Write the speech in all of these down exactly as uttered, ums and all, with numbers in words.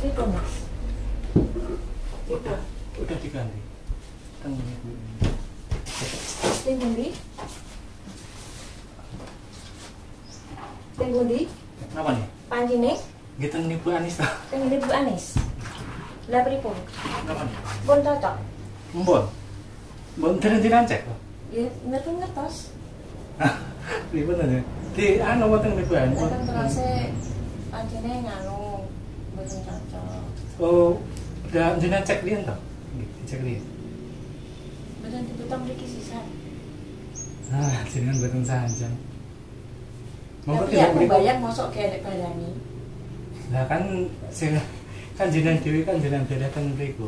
Itu mas. Udah, udah diganti. Tengah ibu. Sing pundi? Sing pundi? Kenapa nih? Pancine? Gitu nih Bu Anis lah. Sing ini Bu Anis. Lah pripun? Kenapa nih? Pun cocok. Mbon. Mbon terus cek. Ya ngerti-ngertos. Pripun aja. Di anu wonten ibu Anis. Lah kan terus pancine nganu mboten cocok. Oh, udah jenengan cek lian toh? Cek lian. Mboten ditutup mriki sisan. Ah, jenengan mboten sanjang. Monggo Tapi tidak aku mriko. bayar mosok kayak barani. Lah kan sing kan jenengan dhewe kan jenengan belakan mriko.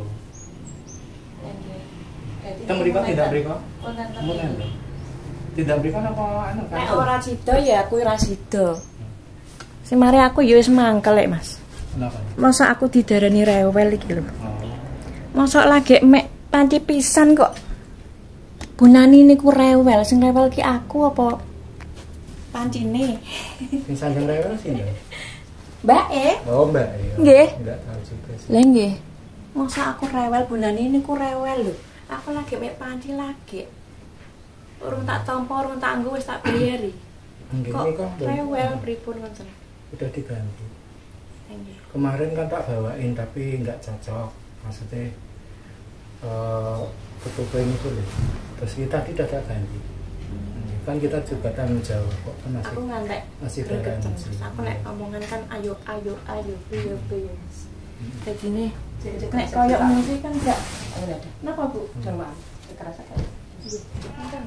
Teng mriko tidak mriko? Wonten Mboten. tapi. Tidak mriko apa anu kan? Nek ora sida ya aku ora sida. Sing mari aku ya wis mangkel lek Mas. Kenapa? Masa aku didarani rewel iki lho. Oh. Masa lagi mek panci pisan kok. Bunani niku rewel, sing rewel ki aku apa pancine? Sing sanjang rewel sih Mbak. Mbak e? Oh, Mbak. Iya. Nggih. Enggak tahu juga sih. Lah nggih. Masa aku rewel bunani niku rewel lho. Aku lagi mek panci lagi. Urung tak tampa, urung tak nggo wis tak bayari. Nggih, Kok ini kan rewel pripun ngoten? udah diganti. Nggih. Kemarin kan tak bawain tapi nggak cocok. Maksudnya eh ketupai ini boleh. Terus kita tidak tak ganti. Kan kita juga tanggung jawab kok kan masih Aku ngantek masih gregetan. garansi. Aku nek omongan kan ayo ayo ayo piye piye. Jadi nih, nek koyo musik kan enggak. Ada. Napa Bu? Coba kerasa kayak. Kan.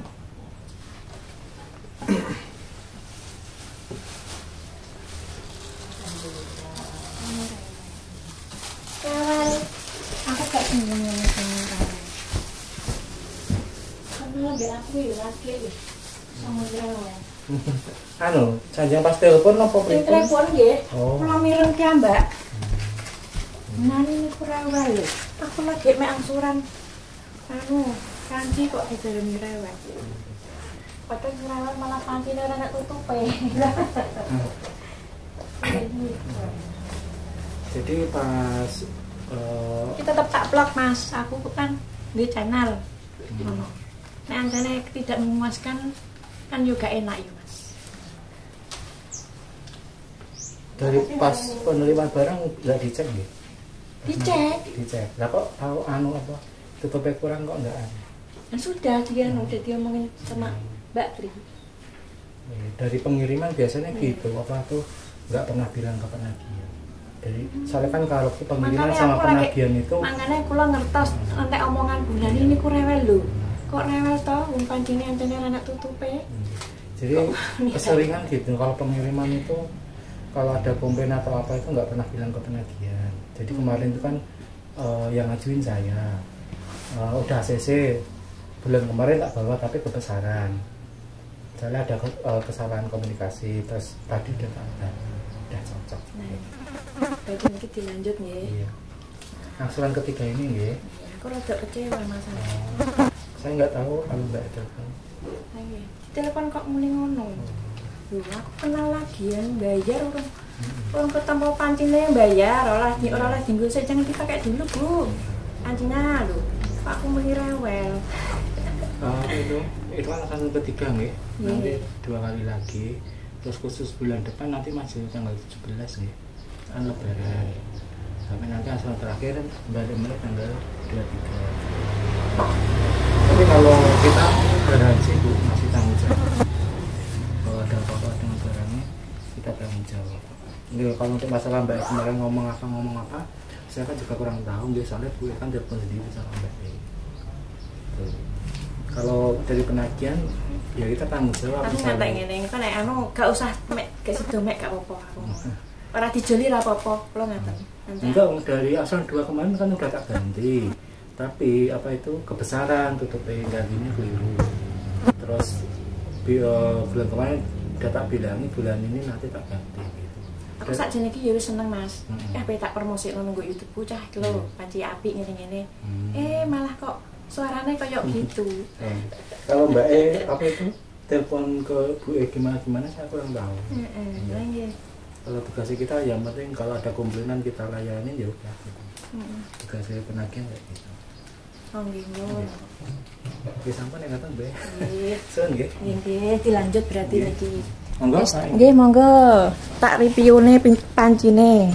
Kawan, aku gak seneng ngomong kawan. Karena lagi aku ya lagi ya. Sama kawan. Anu, sanjang pas telepon apa Sing pripun? telepon nggih. Oh. Kula mireng ki Mbak. Nani niku rewel lho. Aku lagi mek angsuran. Anu, kanci kok didarani rewel. Padahal rewel malah pancine ora nek tutupe. Jadi pas eh Kita tetap tak vlog Mas. Aku kan di channel. Ngono. Nek anjane tidak memuaskan kan juga enak ya Mas. dari pas penerimaan barang nggak dicek nggih? Dicek. Dicek. Lah kok tahu anu apa? Tutupnya kurang kok enggak anu? Dan sudah dia udah dia ngomongin sama Mbak Tri. Eh, Dari pengiriman biasanya gitu, apa tuh nggak pernah bilang ke penagihan. Jadi soalnya kan kalau ke pengiriman Makanya sama aku lagi- penagihan itu Makanya kula ngertos entek omongan bulan ini ku rewel lho. Kok rewel toh wong pancine antene anak tutupe. jadi keseringan gitu kalau pengiriman itu kalau ada komplain atau apa itu nggak pernah bilang ke penagihan. Jadi kemarin itu kan eh, yang ngajuin saya Eh, udah A C C bulan kemarin tak bawa tapi kebesaran. Soalnya ada ke- eh, kesalahan komunikasi terus tadi udah tak ada udah cocok. Nah, baik ini dilanjut nggih. Iya. Angsuran ketiga ini nggih. Aku rada kecewa masalah. Oh, saya nggak tahu kalau mbak telepon. Nah, nggih. Telepon kok muni ngono. Lho, aku kenal lagian bayar urung urung ketemu pancine bayar, ora di ora oleh dinggo sik jangan dipakai dulu, Bu. Pancinya lho. Kok aku muni rewel. Ah, itu itu kan angsuran ketiga nggih. Nanti Iya. dua kali lagi. Terus khusus bulan depan nanti masih tanggal tujuh belas nggih. Kan lebaran. Sampai nanti angsuran terakhir kembali mulai tanggal dua puluh tiga. Tapi kalau kita garansi Bu masih tanggung jawab. Kalau ada apa-apa dengan barangnya kita tanggung jawab. Ini kalau untuk masalah Mbak kemarin ngomong apa ngomong apa, saya kan juga kurang tahu. Dia soalnya Bu kan telepon sendiri sama Mbak. Tuh. Kalau dari penagihan ya kita tanggung jawab. Aku misalnya- ngantek ngene, kan nek anu gak usah mek gak sido mek gak apa-apa aku. Ora dijoli ra apa-apa, kula ngaten. Nanti Enggak, dari asal dua kemarin kan udah tak ganti. Tapi apa itu kebesaran tutupnya gantinya keliru. Terus bi- eh, bulan kemarin udah tak bilangi bulan ini nanti tak ganti gitu. aku sakjane iki ya wis seneng Mas. Mm-mm. Eh tak promosikno nang YouTube cah iki lho, panci apik ngene-ngene. Hmm. Eh malah kok suaranya kayak gitu. Eh, kalau Mbak E apa itu telepon ke Bu E gimana gimana saya kurang tahu. Heeh, lha nggih. Kalau tugasnya kita yang penting kalau ada komplainan kita layanin ya udah gitu. Hmm. Tugasnya penagihan kayak gitu. Oh nggih, Mun. Oke, sampean yang datang be. Nggih. Sun nggih. Nggih, dilanjut berarti niki. Monggo. Nggih, monggo. Tak reviewne pancine.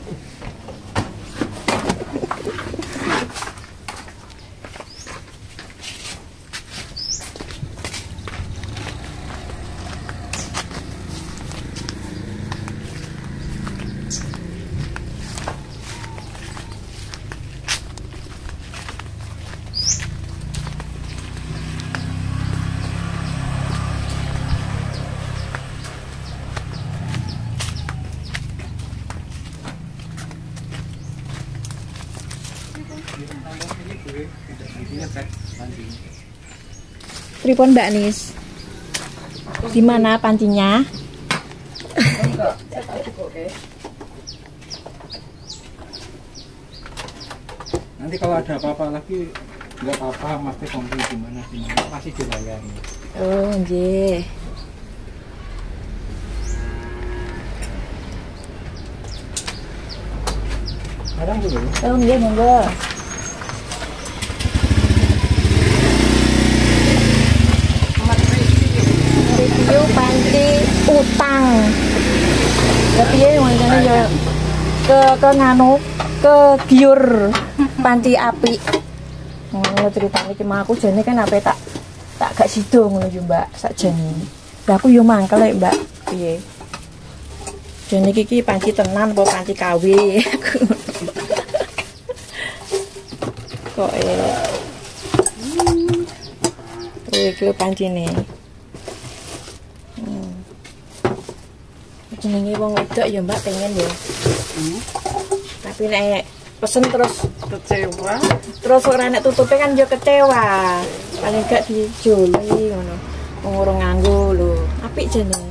Pripun Mbak Nis? Di mana pancinya? Nanti kalau ada apa-apa lagi nggak apa-apa, Mas komplain gimana gimana masih dilayani. Oh, nggih. Kadang dulu. Oh, nggih, monggo. Review panci utang. Ya piye ngene ya ke ke nganu ke giur panci api. Ngono ceritane ki mah aku jane kan ape tak tak gak sida ngono yo Mbak sakjane. Lah aku yo mangkel lek Mbak piye. Jane iki ki panci tenan apa panci K W. Kok eh hmm. Iki pancine. Hmm. Jenenge wong wedok ya Mbak pengen ya. Hmm. Tapi nek pesen terus kecewa, terus ora nek tutupe kan yo kecewa. Paling gak dijoli ngono. Wong ora nganggo lho. Apik jenenge.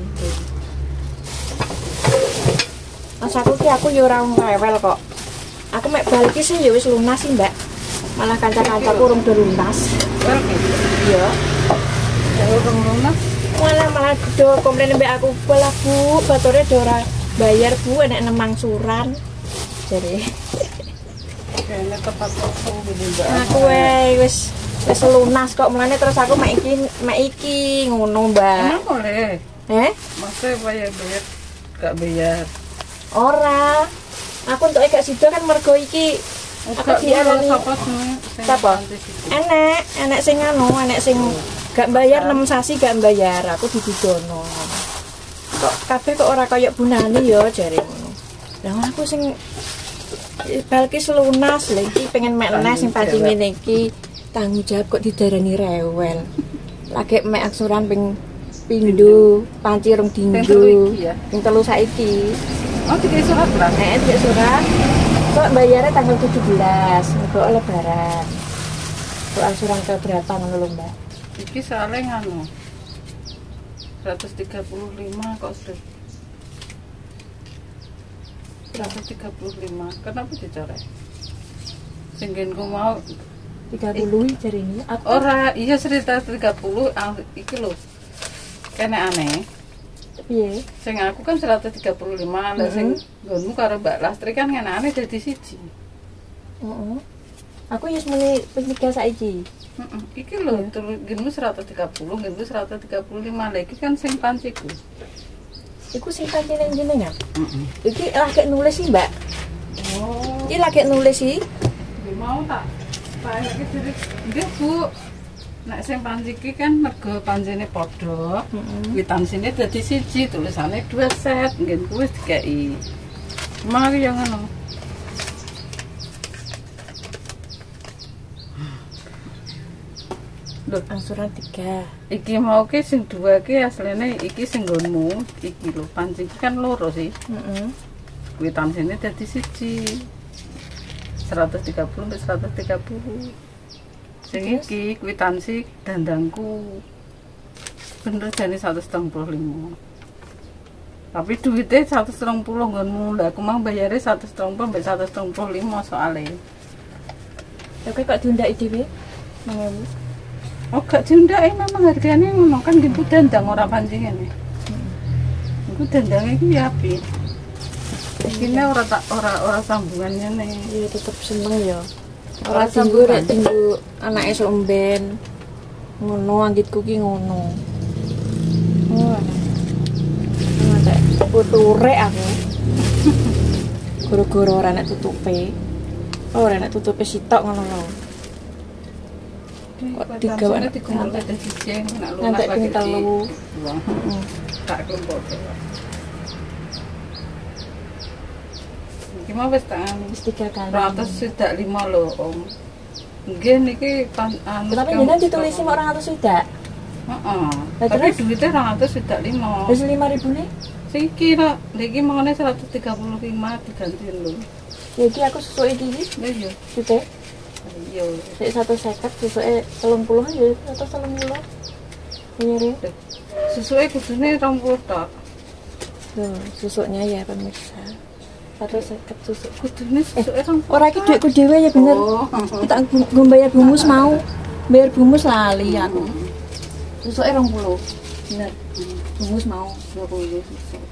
Mas aku ki aku yo ora rewel kok. Aku mek bal ki sih ya wis lunas sih, Mbak. Malah kanca-kancaku urung do lunas. Iya. Ya urung lunas. Malah malah do komplain mbek aku, "Lah Bu, batore do ora bayar Bu, enek nemang suran." Jare. Kayaknya tepat kosong gini Mbak. Aku wis wis lunas kok, mulane terus aku mek iki mek iki ngono, Mbak. Emang boleh? Eh? Maksudnya bayar bayar gak bayar? Ora. Aku entuk gak sida kan mergo iki aku diarani sapa jenenge? Sapa? Enek, enek sing anu, enek sing gak bayar enam sasi gak bayar, aku didudono. Kok kabeh kok ora kaya bunane ya jare ngono. Lah aku sing balki lunas lha iki pengen mek nes sing panci ngene iki tanggung jawab kok didarani rewel. Lagi mek aksuran ping pindho, panci rong dinggo. Ping telu saiki. Oh, tiga surat lah. Nek tiga surat. Kok bayarnya tanggal tujuh belas, kok lebaran. Kok angsuran keberatan ngono lho, Mbak. Iki soalnya nganu. seratus tiga puluh lima kok sudah. seratus tiga puluh lima. Kenapa dicoret? Singgenku mau tiga puluh jari ini. Ora, iya seratus tiga puluh iki lho. Kene aneh. Piye? Sing aku kan seratus tiga puluh lima, lah sing nggonmu karo Mbak Lastri kan ngene-ane dadi siji. Heeh. Aku wis muni ping tiga saiki. Heeh. Iki lho, nggonmu seratus tiga puluh, nggonmu seratus tiga puluh lima. Lah iki kan sing panciku. Iku sing panci ning jenengan. Heeh. Iki lagi nulis sih, Mbak. Oh. Iki lagi nulis sih. Nggih mau tak. Pak iki diri. Nggih, Bu. Nek sing panci iki kan mergo pancine padha. Heeh. Kwitansine dadi siji, tulisane dua set, nggenku wis dikeki. Mari yang ngono. Loh, Angsuran tiga. iki mau ki sing dua ki asline iki sing nggonmu, iki lho, panci iki kan loro sih. Heeh. Kwitansine dadi siji. seratus tiga puluh sampai seratus tiga puluh. Sing iki kwitansi dandangku. Bener jane seratus tiga puluh lima. Tapi duitnya seratus tiga puluh nggonmu. Lah aku mau bayare seratus tiga puluh sampai seratus tiga puluh lima soalnya. Tapi kok diundaki dhewe? enam ribu. Oh, gak diundaki memang harganya ngono kan gitu dandang ora panci ngene. Iku dandangnya iki ya apik. Iki ora tak ora ora sambungannya nih. Ya tetep seneng ya. Ora tinggu rek tinggu anake somben. Ngono anggitku ki ngono. Oh. Ana puture aku. Goro-goro ora nek tutupe. Oh, ora nek tutupe sitok ngono lho. Kok tiga wae dikumpul ada siji nek lunak nanti lagi telu. Heeh. Tak kelompok. Iki mau wis tak Wis tiga kali. ratus sudah lima lho, Om. Nggih niki kan anu. Tapi jenengan ditulisi mau orang atus sudah. Heeh. Lah, Tapi terus? duitnya ratus sudah lima. Wis lima ribu nih. Siki lah, niki mangane seratus tiga puluh lima diganti lho. Ya iki aku susuke iki iki. Lah iya. Sute. Iya. Sik satu seket susuke telung puluh ya atau telung puluh. Nyeri. Susuke kudune rong puluh tok. Tuh, susuknya ya pemirsa. Satu seket susuk. Kudune susuke rong puluh. Ora iki duitku dhewe ya bener. Oh. Tak nggo bayar bumus mau. Bayar bumus lali aku. Susuke rong puluh. Bener. Bumus mau dua puluh susuk.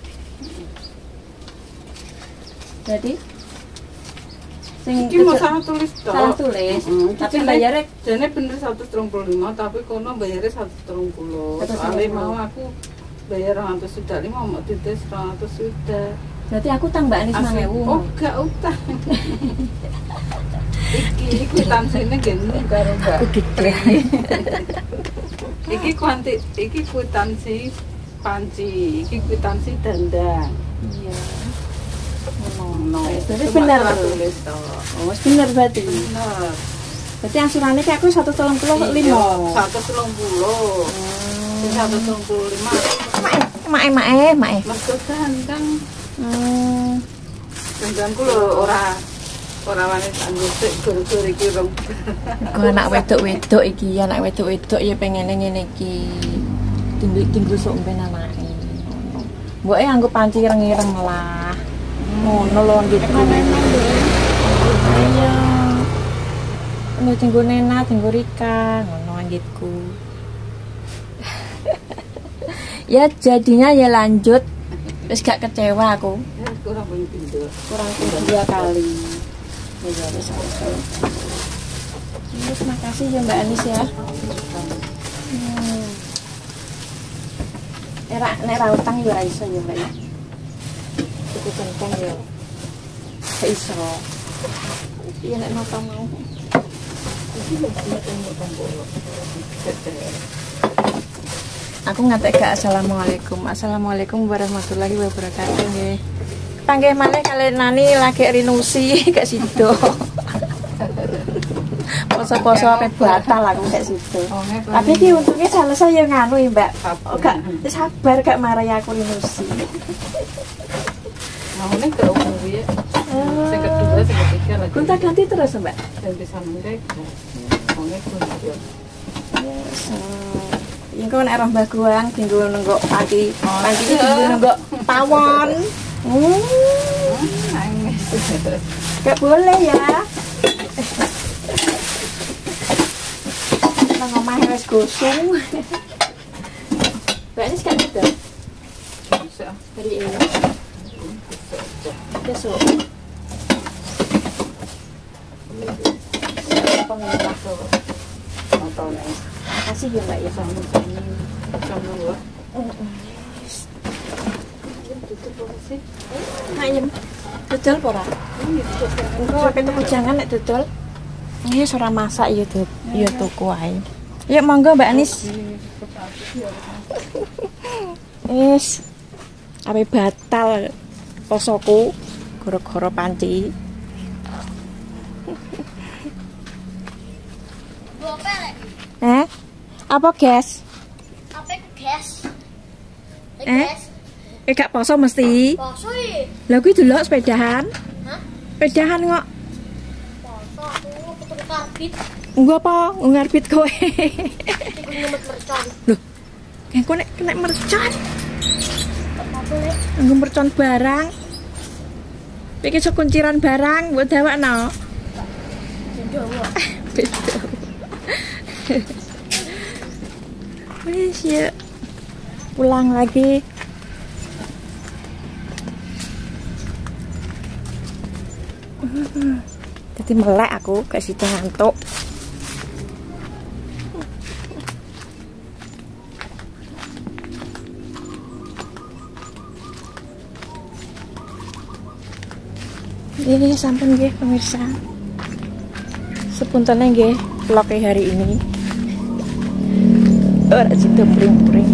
Jadi sing Iki mau salah tulis tok. salah tulis, Heeh, tapi jane- bayarnya jane bener seratus tiga puluh lima tapi kono bayarnya seratus tiga puluh. seratus tiga Soalnya puluh. mau aku bayar seratus sudah lima mau titis seratus sudah. berarti aku tambah nih sembilan Asli. ribu. Oh, gak utang. Iki kwitansinya gini karo Mbak. Aku gede. Iki kuanti iki kwitansi panci, iki kwitansi dandang. Iya. No, Berarti bener tuh. tulis tok. Oh, wis bener berarti. Bener. Berarti angsurannya kayak aku satu telung puluh Iya, lima. seratus telung puluh. Sing seratus telung puluh lima. Mak eh mak eh mak eh. Mergo dandang. Hmm. Dandangku lho ora ora wani tak ngusik gor-gor iki rong. Kok anak wedok-wedok iki, anak wedok-wedok ya pengen ngene iki. Tinggu tinggu sok ben anake. Ngono. Mboke nganggo panci ireng-ireng lah. Ngono lho gitu. Iya. Ini tinggu Nena, tinggu Rika, ngono anggitku. Ya jadinya ya lanjut. Wis gak kecewa aku. Ya kurang banyak pintu. Kurang pindah dua kali. Ya wis aku. Terus makasih ya Mbak Anis ya. Hmm. Era nek ra utang yo ora iso ya Mbak ya. Cukup penting ya. Gak iso. Iya nek napa mau. Aku ngatek ke assalamualaikum. Assalamualaikum warahmatullahi wabarakatuh nggih. Panggih malih kalian nani lagi rinusi gak sido. Poso-poso ape batal aku gak sido. Tapi ki untungnya selesai ya nganu ya Mbak. Oh, gak sabar gak marahi aku rinusi. Mau nih ke umum ya. Yang kedua, yang ketiga lagi. Gonta ganti terus Mbak. Dan bisa mereka. Mau nih kunci. Yes. Yang kau nek roh Mbah Guang tinggu nenggok pagi, pagi iki tinggu nenggok pawon. Hmm. Nangis. Gak boleh ya. Nang omah wis gosong. Mbak ini sekarang gitu. Bisa. Dari ini. Besok. Pengelola tuh. Atau nih. Makasih ya Mbak ya. Sama-sama. Sama-sama. Ayem. Dodol apa ora? Engko ape tuku jangan nek dodol. Nggih ora masak ya tuh. Ya tuku ae. Ya monggo Mbak Anis. Wis. Ape batal posoku gara-gara panci. Eh? Apa gas? Apa gas? Eh? Eh gak poso mesti. Poso ya? Lah kuwi delok sepedahan. Hah? Sepedahan kok. Poso aku ketemu karbit. Engko apa? Ngarbit kowe. Iku nyemet mercon. Loh. Kayak kowe nek kena mercon. Apa boleh? Nggo mercon barang. Iki sok kunciran barang mbok dawakno. Jodoh kok. Beda. Wis ya. Pulang lagi. Jadi melek aku gak situ ngantuk. Ini sampun nggih pemirsa. Sepuntennya nggih vlog hari ini. Ora situ pring-pring.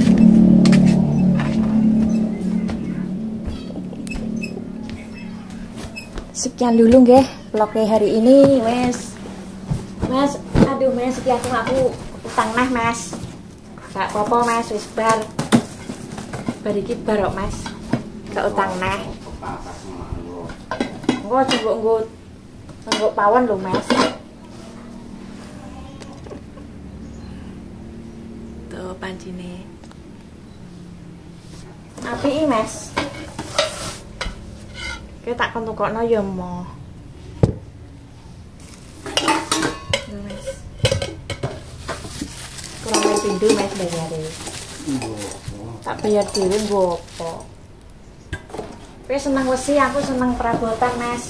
Sekian dulu nggih vlog hari ini, Mas. Mas, aduh Mas, iki aku aku utang neh, Mas. Gak apa-apa, Mas, wis bar. Bar iki bar kok, Mas. Gak utang neh. Engko coba engko engko pawon lho, Mas. Tuh pancine. Apiki, Mas. Kita tak kon tukokno ya mo. Lho, Mas. Kurang luwih pindho, Mas, bayare. Tak bayar dhewe nggo apa? Kowe seneng wesi, aku seneng perabotan, Mas.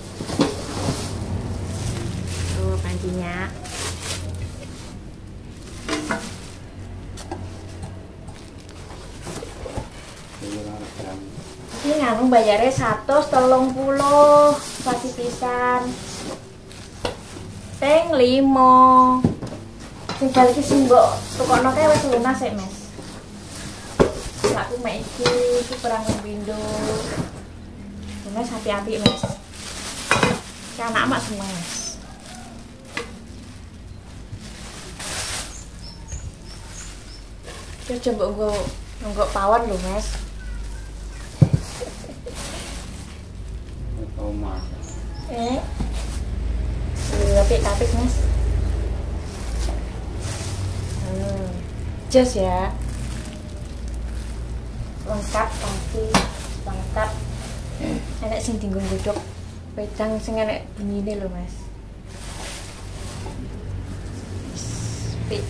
Tuh pancinya. Ini nganu bayarnya satu telung puluh pasti pisan. Peng limo. Tinggal iki sing mbok tukokno kae wis lunas sik, Mas. Aku mek iki iki perang pindho. Mas api-api, Mas. Ki anak mak semua, Mas. Ki coba nggo nggo pawon lho, Mas. Eh, apik-apik, Mas. Hmm, jos ya. Lengkap pasti, lengkap. Enak sing dienggo godhog wedang sing enek bunyine lho, Mas. Pik.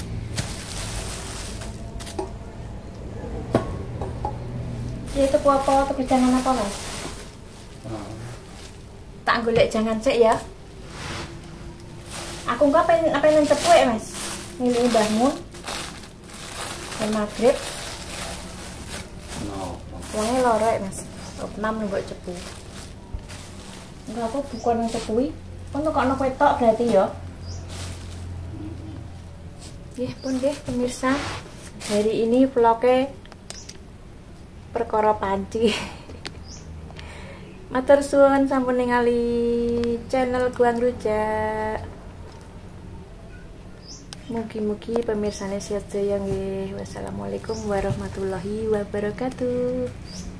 Itu apa? Tuku jangan apa, Mas? Tak golek jangan cek ya. Aku enggak pengen apa yang cepuk, Mas. Milih mbahmu. Dan maghrib. Wonge lorek, Mas. enam nunggu cepu. Enggak, aku bukan yang cepui. Kon tukokno kowe tok berarti ya. Nggih pun nggih pemirsa. Hari ini vlognya perkara panci. Matur suwun sampun ningali channel Guang Rujak. Mugi-mugi pemirsane sehat jaya nggih. Wassalamualaikum warahmatullahi wabarakatuh.